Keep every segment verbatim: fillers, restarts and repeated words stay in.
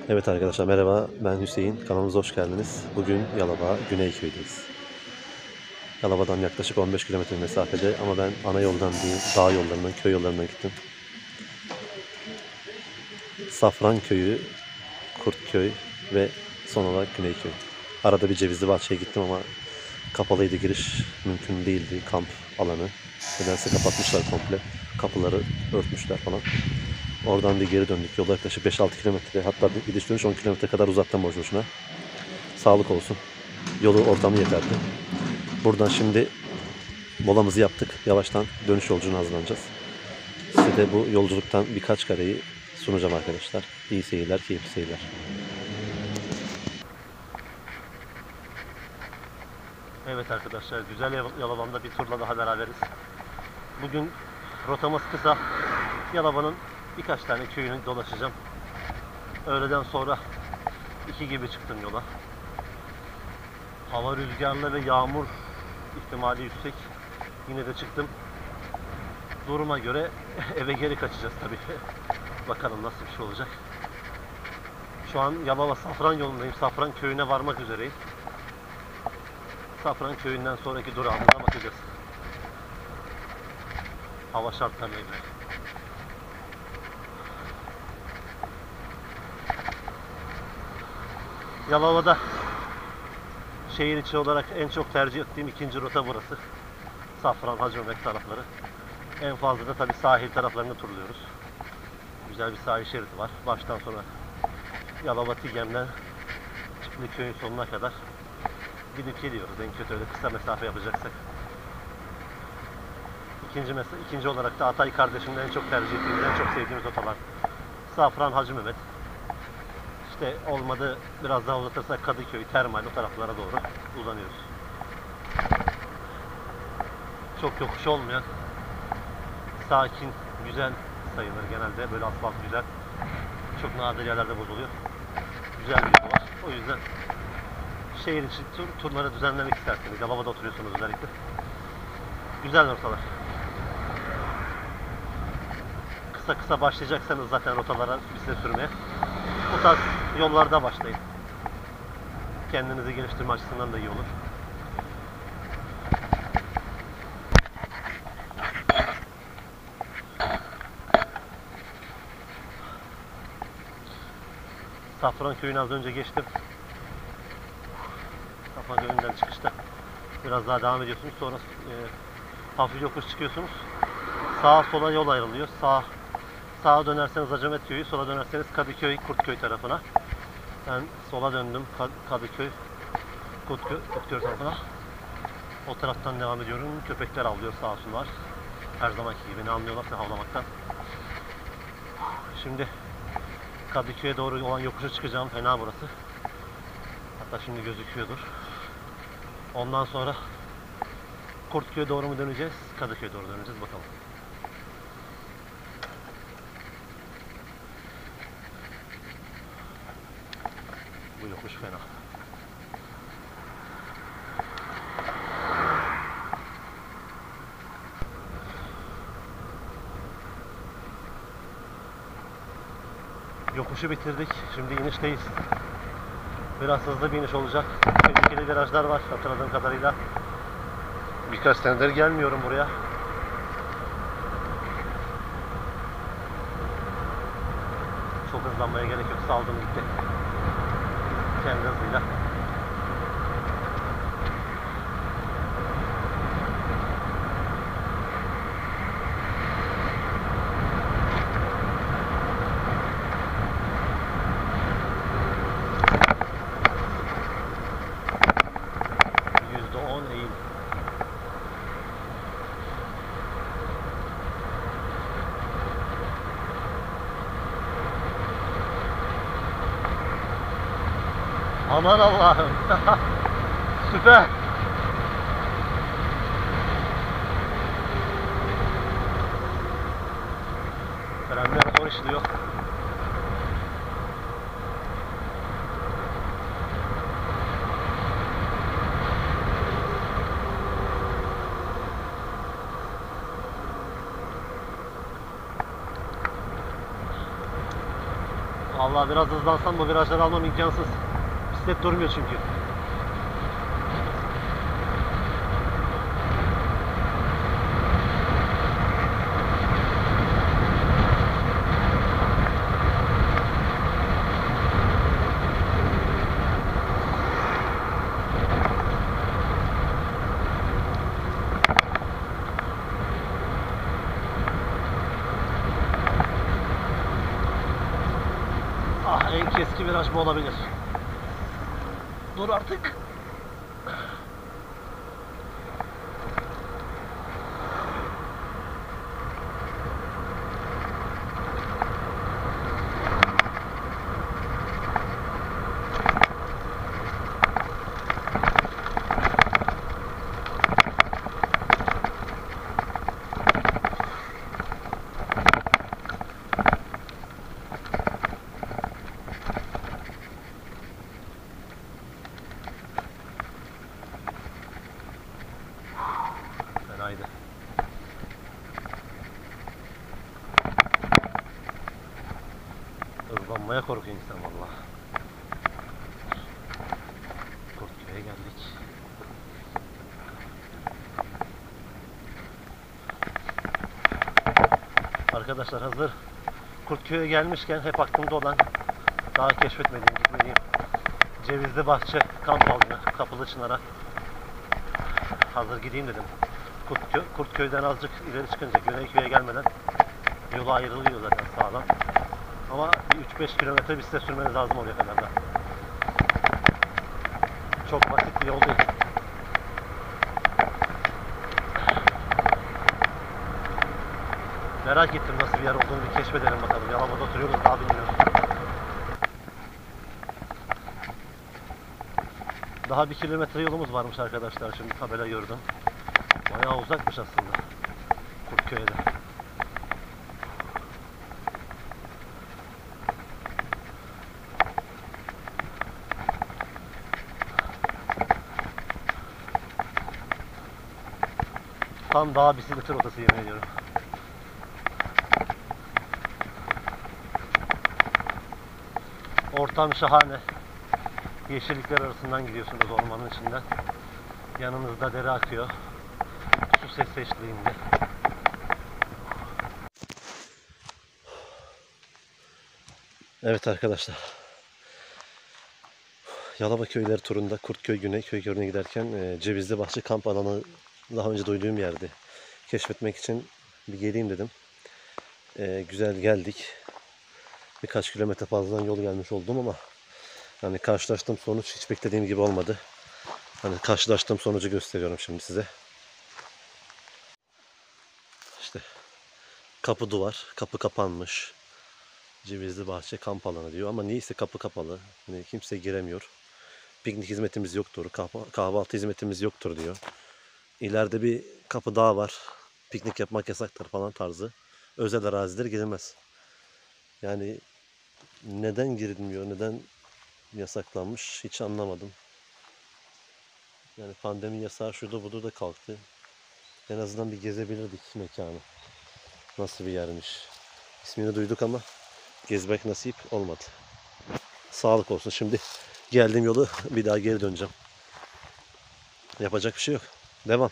Evet arkadaşlar merhaba, ben Hüseyin, kanalımıza hoş geldiniz. Bugün Yalova Güneyköy'deyiz. Yalova'dan yaklaşık on beş kilometre mesafede ama ben ana yoldan değil, dağ yollarından, köy yollarından gittim. Safranköy'ü, Kurtköy ve son olarak Güneyköy. Arada bir Cevizli Bahçe'ye gittim ama kapalıydı, giriş mümkün değildi, kamp alanı. Nedense kapatmışlar komple, kapıları örtmüşler falan. Oradan bir geri döndük. Yolda yaklaşık beş altı kilometre, hatta bir gidiş dönüş on kilometre kadar uzattım boş boşuna. Sağlık olsun. Yolu ortamı yeterli. Buradan şimdi molamızı yaptık. Yavaştan dönüş yolculuğuna hazırlanacağız. Size de bu yolculuktan birkaç kareyi sunacağım arkadaşlar. İyi seyirler, keyifli seyirler. Evet arkadaşlar, güzel Yalova'mda bir turla daha beraberiz. Bugün rotamız kısa. Yalova'nın birkaç tane köyünü dolaşacağım. Öğleden sonra iki gibi çıktım yola. Hava rüzgarlı ve yağmur ihtimali yüksek. Yine de çıktım. Duruma göre eve geri kaçacağız tabii. Bakalım nasıl bir şey olacak. Şu an Yalova Safran yolundayım. Safran köyüne varmak üzereyim. Safran köyünden sonraki durağımıza bakacağız. Hava şartlarına göre. Yalova'da şehir içi olarak en çok tercih ettiğim ikinci rota burası. Safran, Hacıbek tarafları. En fazla da tabii sahil taraflarını turluyoruz. Güzel bir sahil şeridi var. Baştan sona Yalova Tigem'den Çiftliköy'ün sonuna kadar gidip geliyoruz. En kötü öyle kısa mesafe yapacaksak. İkinci, mesela, ikinci olarak da Atay kardeşimle en çok tercih ettiğimiz, en çok sevdiğimiz otolar. Safran, Hacı Mehmet. İşte olmadı biraz daha uzatırsak Kadıköy, Termal o taraflara doğru uzanıyoruz. Çok yokuş olmayan, sakin, güzel sayılır genelde. Böyle asfalt güzel. Çok nadir yerlerde bozuluyor. Güzel bir yol var. O yüzden şehir içi tur, turları düzenlemek isterseniz, Yalova'da oturuyorsunuz özellikle. Güzel rotalar. Kısa kısa başlayacaksanız zaten rotalara bisiklet sürmeye, bu tarz yollarda başlayın. Kendinizi geliştirme açısından da iyi olur. Safran köyünü az önce geçtim. Safran köyünden çıkışta biraz daha devam ediyorsunuz. Sonra e, hafif yokuş çıkıyorsunuz. Sağa sola yol ayrılıyor. Sağ sağa dönerseniz Acamet köyü, sola dönerseniz Kadıköy, Kurtköy tarafına. Ben sola döndüm. Kadıköy, Kurtköy, Kurtköy tarafına. O taraftan devam ediyorum. Köpekler avlıyor, sağ olsunlar. Her zamanki gibi ne anlıyorlarsa havlamaktan. Şimdi Kadıköy'e doğru olan yokuşa çıkacağım. Fena burası. Hatta şimdi gözüküyordur. Ondan sonra Kurtköy'e doğru mu döneceğiz? Kadıköy'e doğru döneceğiz. Bakalım. Bu yokuş fena. Yokuşu bitirdik. Şimdi inişteyiz. Biraz hızlı bir iniş olacak. Tehlikeli virajlar var hatırladığım kadarıyla. Birkaç senedir gelmiyorum buraya. Çok hızlanmaya gerek yok. Saldım gitti. Kendi hızıyla. yüzde on eğim. Aman Allah'ım. Süper. Frenler zor işliyor. Vallahi biraz hızlansam bu virajları almam imkansız. Bisiklet durmuyor çünkü. Ah, en keskin viraj bu olabilir. Dur artık. Fenaydı. Hızlanmaya korkuyor insan valla. Kurtköy'e geldik. Arkadaşlar hazır Kurtköy'e gelmişken hep aklımda olan, daha keşfetmediğim, gitmediğim Cevizli Bahçe kamp alanı Kapılı Çınar'a hazır gideyim dedim. Kurtköy, Kurtköy'den azıcık ileri çıkınca Güneyköy'e gelmeden yola ayrılıyor zaten sağdan. Ama bir üç beş kilometre bisiklet sürmeniz lazım oraya kadar da. Çok basit bir yol değil. Merak ettim nasıl bir yer olduğunu, bir keşfedelim bakalım. Yalova'da oturuyoruz, daha bilmiyoruz. Daha bir kilometre yolumuz varmış arkadaşlar, şimdi tabela gördüm. Bayağı uzakmış aslında Kurtköy'de. Tam dağ bisiklet rotası, yemin ediyorum. Ortam şahane. Yeşillikler arasından gidiyorsunuz ormanın içinden. Yanınızda dere akıyor. Su sesi eşliğinde. Evet arkadaşlar. Yalova köyleri turunda Kurtköy, Güneyköy köyüne giderken e, Cevizli Bahçe kamp alanı daha önce duyduğum yerdi. Keşfetmek için bir geleyim dedim. E, güzel geldik. Birkaç kilometre fazladan yol gelmiş oldum ama hani karşılaştığım sonuç hiç beklediğim gibi olmadı. Hani karşılaştığım sonucu gösteriyorum şimdi size. İşte kapı duvar, kapı kapanmış. Cevizli Bahçe kamp alanı diyor ama niyeyse kapı kapalı. Yani kimse giremiyor. Piknik hizmetimiz yoktur, kahvaltı hizmetimiz yoktur diyor. İleride bir kapı daha var. Piknik yapmak yasaktır falan tarzı. Özel araziler girilmez. Yani neden girilmiyor, neden yasaklanmış hiç anlamadım. Yani pandemi yasağı şurada burada da kalktı. En azından bir gezebilirdik mekanı. Nasıl bir yermiş. İsmini duyduk ama gezmek nasip olmadı. Sağlık olsun. Şimdi geldiğim yolu bir daha geri döneceğim. Yapacak bir şey yok. Devam.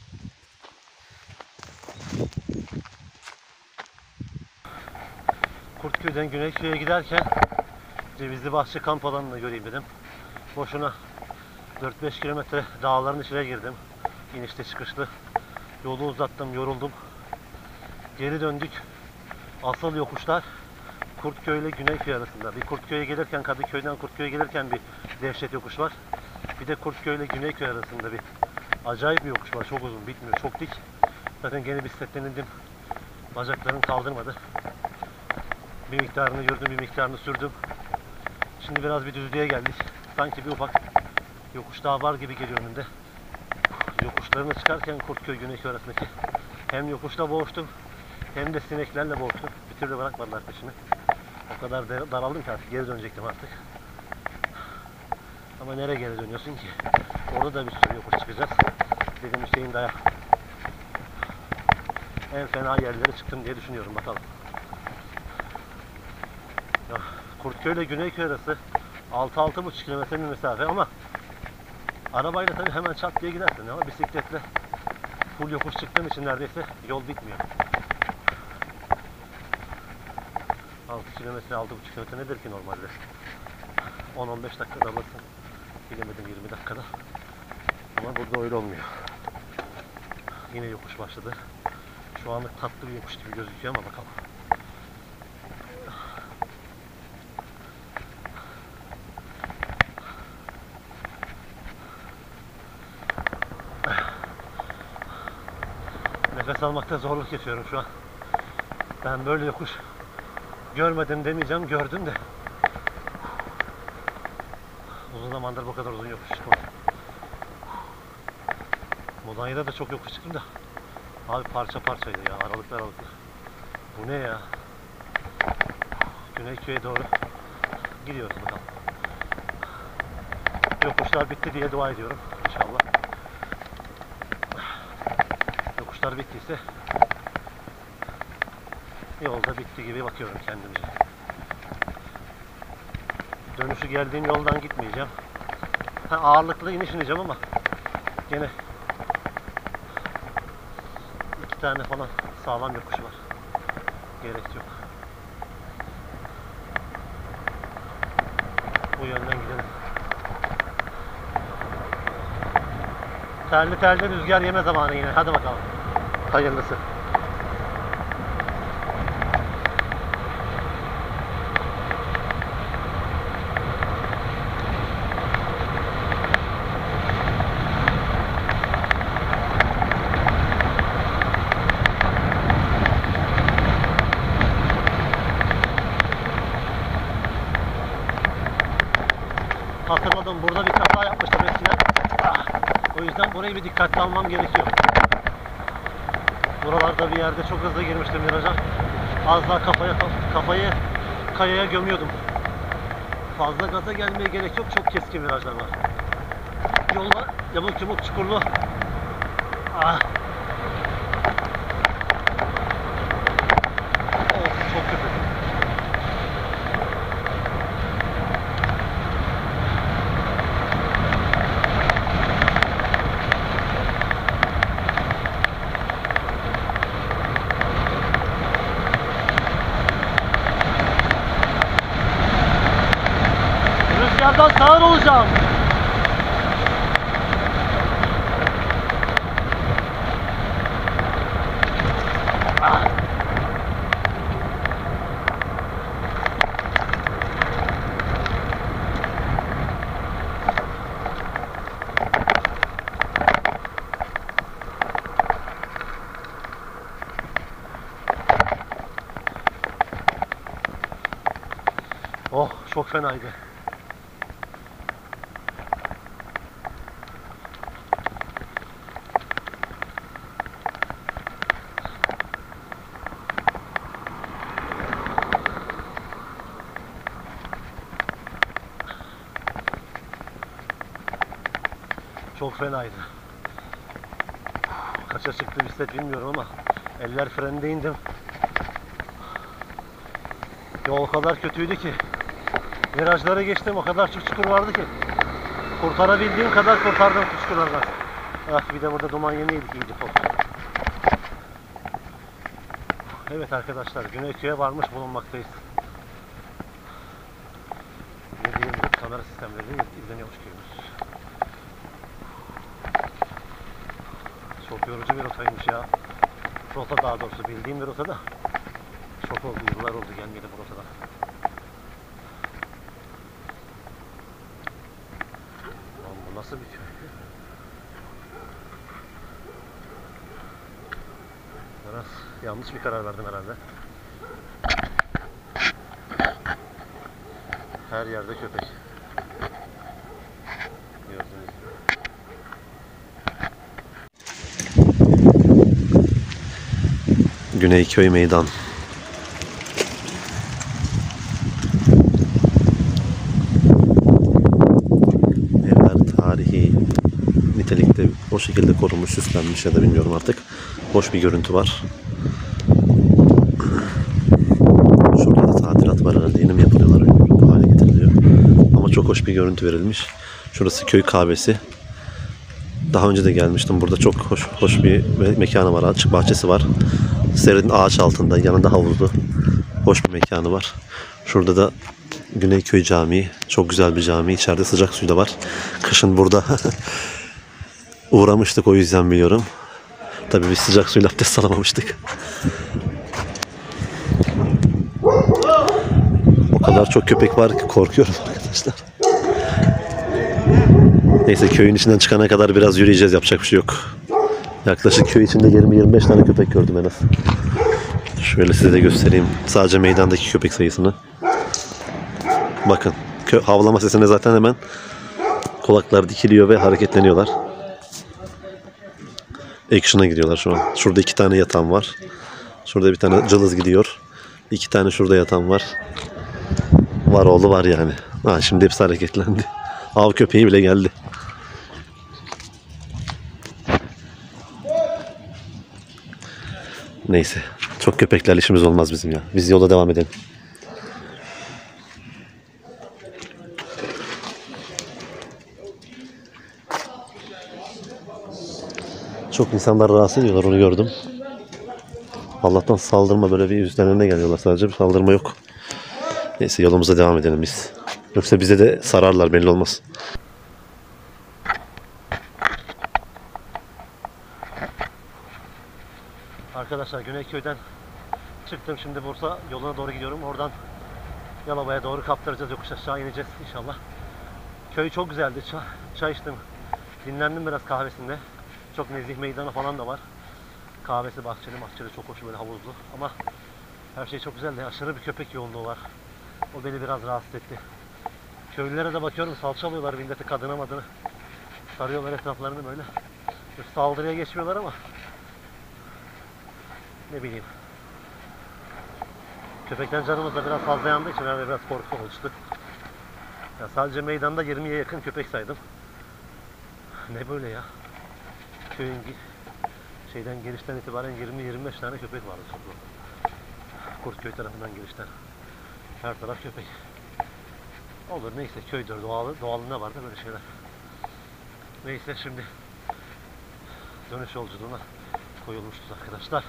Kurtköy'den Güneyköy'e giderken Cevizli Bahçe kamp alanını göreyim dedim. Boşuna dört beş kilometre dağların içine girdim. İnişte çıkışlı. Yolu uzattım, yoruldum. Geri döndük. Asıl yokuşlar Kurtköy ile Güneyköy arasında. Bir Kurtköy'e gelirken, Kadıköy'den Kurtköy'e gelirken bir dehşet yokuş var. Bir de Kurtköy ile Güneyköy arasında bir acayip bir yokuş var. Çok uzun, bitmiyor, çok dik. Zaten gene bisikletlendim. Bacaklarım kaldırmadı. Bir miktarını gördüm, bir miktarını sürdüm. Şimdi biraz bir düzlüğe geldik. Sanki bir ufak yokuş daha var gibi geliyor önümde. Yokuşlarına çıkarken Kurtköy Güneyköy arasındaki hem yokuşla boğuştum hem de sineklerle boğuştum. Bir türlü bırakmadılar peşimi. O kadar daraldım ki artık geri dönecektim artık. Ama nereye geri dönüyorsun ki? Orada da bir sürü yokuş çıkacağız. Dedim Hüseyin daya. En fena yerlere çıktım diye düşünüyorum, bakalım. Ya, Kurtköy ile Güneyköy arası altı altı buçuk kilometre bir mesafe ama arabayla tabii hemen çat diye gidersin ama bisikletle full yokuş çıktığım için neredeyse yol bitmiyor. altı kilometre, altı buçuk kilometre nedir ki normalde? on on beş dakikada alırsın. Bilemedim yirmi dakikada. Ama burada öyle olmuyor. Yine yokuş başladı. Şu anlık tatlı bir yokuş gibi gözüküyor ama bakalım. Nefes almakta zorluk yaşıyorum şu an. Ben böyle yokuş görmedim demeyeceğim, gördüm de. Uzun zamandır bu kadar uzun yokuş çıkmadım. Mudanya'da da çok yokuş çıktım da. Abi parça parçaydı ya, aralıklı aralıklı. Bu ne ya? Güneyköy'e doğru gidiyoruz bakalım. Yokuşlar bitti diye dua ediyorum inşallah. Yokuşlar bittiyse yolda bitti gibi bakıyorum kendimce. Dönüşü geldiğim yoldan gitmeyeceğim. Ha, ağırlıklı iniş ineceğim ama gene iki tane falan sağlam yokuş var. Gerek yok. Bu yönden gidelim. Terli terli rüzgar yeme zamanı yine. Hadi bakalım. Hayırlısı. Hatırladım, burada bir kaza yapmıştım eskiden. Ah, o yüzden burayı bir dikkatli almam gerekiyor. Buralarda bir yerde çok hızlı girmiştim viraja. Az daha kafaya, kafayı kayaya gömüyordum. Fazla gaza gelmeye gerek yok, çok keskin virajlar var. Yollar yamuk yumuk çukurlu. Ah. Of, çok kötü. Rüzgardan sağır olacağım. Ah. Oh, çok fenaydı. Çok fenaydı. Kaça çıktı bisiklet bilmiyorum ama eller frende indim. Yol o kadar kötüydü ki. Virajları geçtim, o kadar çok çukur vardı ki. Kurtarabildiğim kadar kurtardım çukurlardan. Ah, bir de burada duman yeni yedik iyice top. Evet arkadaşlar, Güneyköy'e varmış bulunmaktayız. Dediğim gibi kamera sistemleriyle izleniyormuş köyümüz. Çok yorucu bir rotaymış ya. Rota daha doğrusu bildiğim bir rota da. Çok oldu, yıllar oldu gelmedi bu rotadan. Lan bu nasıl bir köy? Biraz yanlış bir karar verdim herhalde. Her yerde köpek. Gördüğünüz gibi. Güneyköy Meydan. Evler tarihi nitelikte o şekilde korunmuş, süslenmiş ya da bilmiyorum artık. Hoş bir görüntü var. Şurada da tadilat var herhalde, yeni mi yapılıyorlar bilmiyorum. çok hoş bir görüntü verilmiş. Şurası köy kahvesi. Daha önce de gelmiştim. Burada çok hoş hoş bir me- mekanı var. Açık bahçesi var. Serin ağaç altında. Yanında havuzlu. Hoş bir mekanı var. Şurada da Güneyköy Camii. Çok güzel bir cami. İçeride sıcak suyu da var. Kışın burada uğramıştık, o yüzden biliyorum. Tabii biz sıcak suyla abdest alamamıştık. O kadar çok köpek var ki korkuyorum arkadaşlar. Neyse, köyün içinden çıkana kadar biraz yürüyeceğiz, yapacak bir şey yok. Yaklaşık köy içinde yirmi yirmi beş tane köpek gördüm en az. Şöyle size de göstereyim. Sadece meydandaki köpek sayısını. Bakın, kö- havlama sesine zaten hemen kulaklar dikiliyor ve hareketleniyorlar. Action'a gidiyorlar şu an. Şurada iki tane yatan var. Şurada bir tane cılız gidiyor. İki tane şurada yatan var. Var oğlu var yani. Ha, şimdi hepsi hareketlendi. Av köpeği bile geldi. Neyse. Çok köpeklerle işimiz olmaz bizim ya. Biz yola devam edelim. Çok insanlar rahatsız ediyorlar, onu gördüm. Allah'tan saldırma, böyle bir üstlerine geliyorlar sadece. Bir saldırma yok. Neyse, yolumuza devam edelim biz. Yoksa bize de sararlar, belli olmaz. Arkadaşlar, Güneyköy'den çıktım, şimdi Bursa yoluna doğru gidiyorum. Oradan Yalova'ya doğru kaptıracağız, yokuş aşağı ineceğiz inşallah. Köy çok güzeldi, çay, çay içtim, dinlendim biraz kahvesinde. Çok nezih meydanı falan da var. Kahvesi bahçeli, bahçeli çok hoş, böyle havuzlu. Ama her şey çok güzeldi. Aşırı bir köpek yoğunluğu var. O beni biraz rahatsız etti. Köylülere de bakıyorum, salça alıyorlar millete, kadına madına. Sarıyorlar etraflarını böyle. Saldırıya geçmiyorlar ama ne bileyim. Köpekten canımız da biraz fazla yandığı için yani biraz korku oluştu. Ya sadece meydanda yirmiye yakın köpek saydım. Ne böyle ya? Köyün şeyden, girişten itibaren yirmi yirmi beş tane köpek vardı toplam. Kurtköy tarafından girişten. Her taraf köpek. Olur, neyse, köydür, doğalı, doğalında var da böyle şeyler. Neyse, şimdi dönüş yolculuğuna koyulmuşuz arkadaşlar.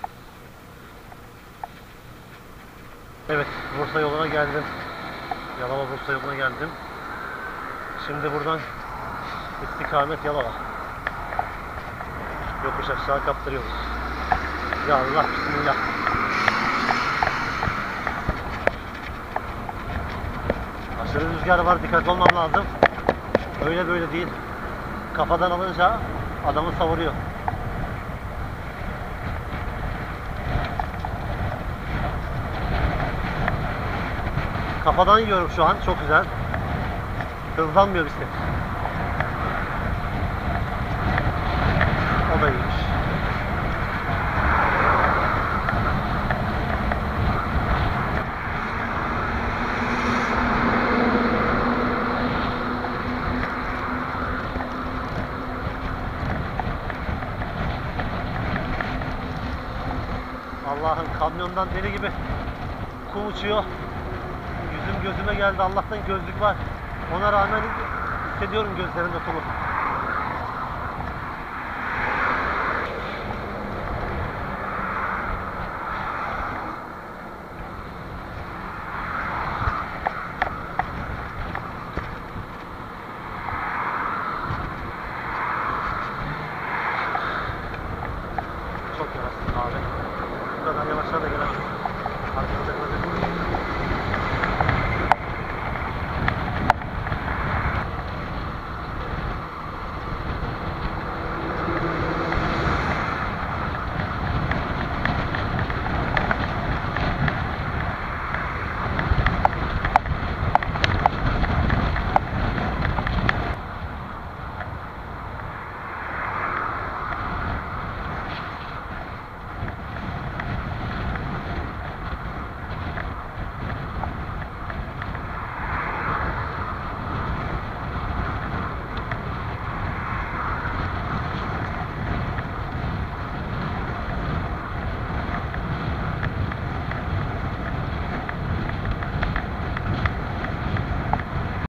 Evet, Bursa yoluna geldim. Yalova Bursa yoluna geldim. Şimdi buradan istikamet Yalova. Yokuş aşağı kaptırıyoruz. Ya Allah, bismillah. Aşırı rüzgar var, dikkatli olmam lazım. Öyle böyle değil. Kafadan alınca adamı savuruyor. Kafadan yiyorum şu an, çok güzel. Hızlanmıyor bisiklet. O da iyiymiş. Allah'ım, kamyondan deli gibi kum uçuyor. Yüzüm gözüme geldi. Allah'tan gözlük var. Ona rağmen hissediyorum gözlerimde kumu.